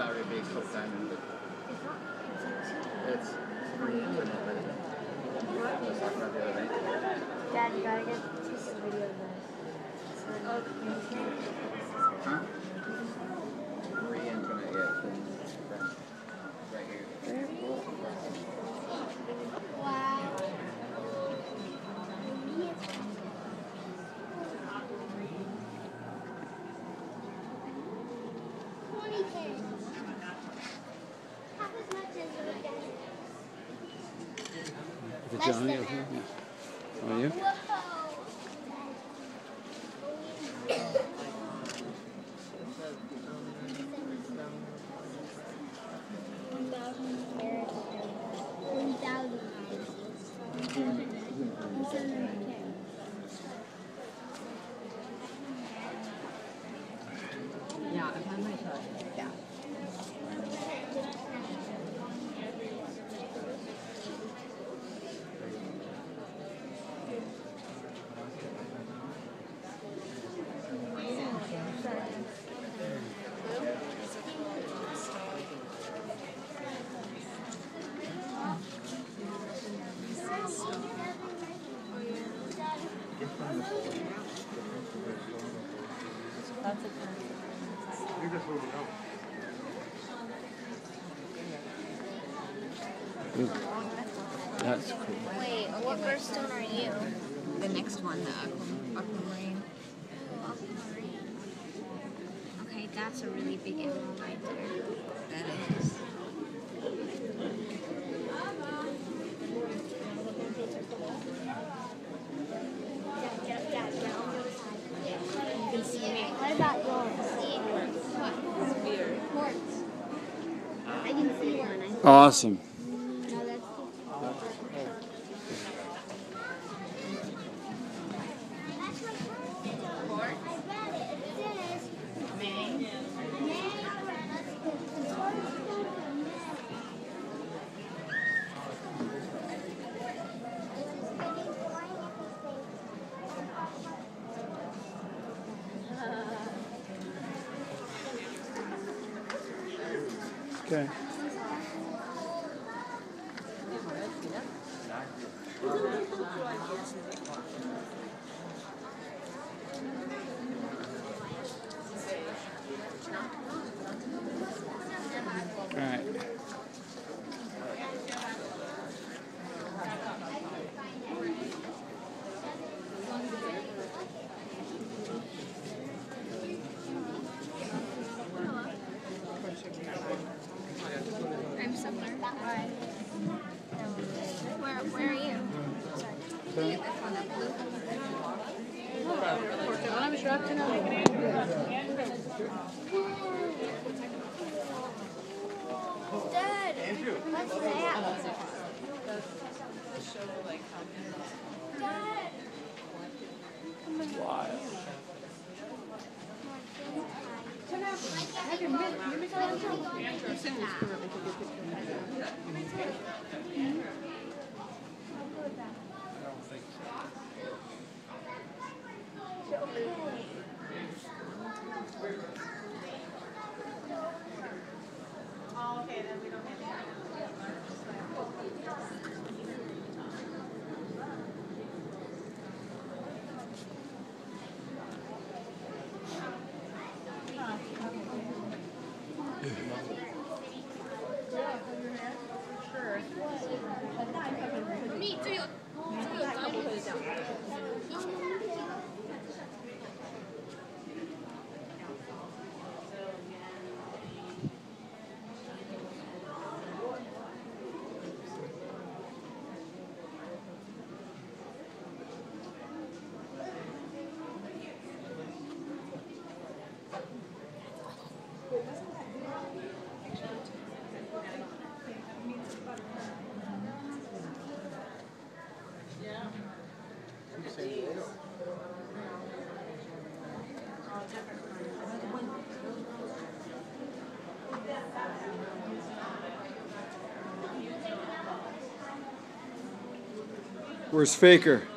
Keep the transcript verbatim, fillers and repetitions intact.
not really big Coke Diamond, but it's free internet, but let's talk about the other day. Dad, you gotta get this video of this. Huh? Free internet, yeah. Right here. Wow. twenty kids. Half as much as those guys. The Johnny, okay. Yeah. Are you? Whoa. One thousand carrots. One thousand Ja, das haben wir schon. Ja. That's a That's cool. Wait, what birthstone are you? The next one, the aqua- aquamarine. Oh, aquamarine. Okay, that's a really big animal right there. That is. You can see me. What about yours? What? Quartz. I can see one. I see Awesome. No, that's Okay. All right. I'm somewhere. Why? Where, where are you? Okay. Dad, what's that? Dad. Wild. Oh, okay, then we don't have that. Where's Faker?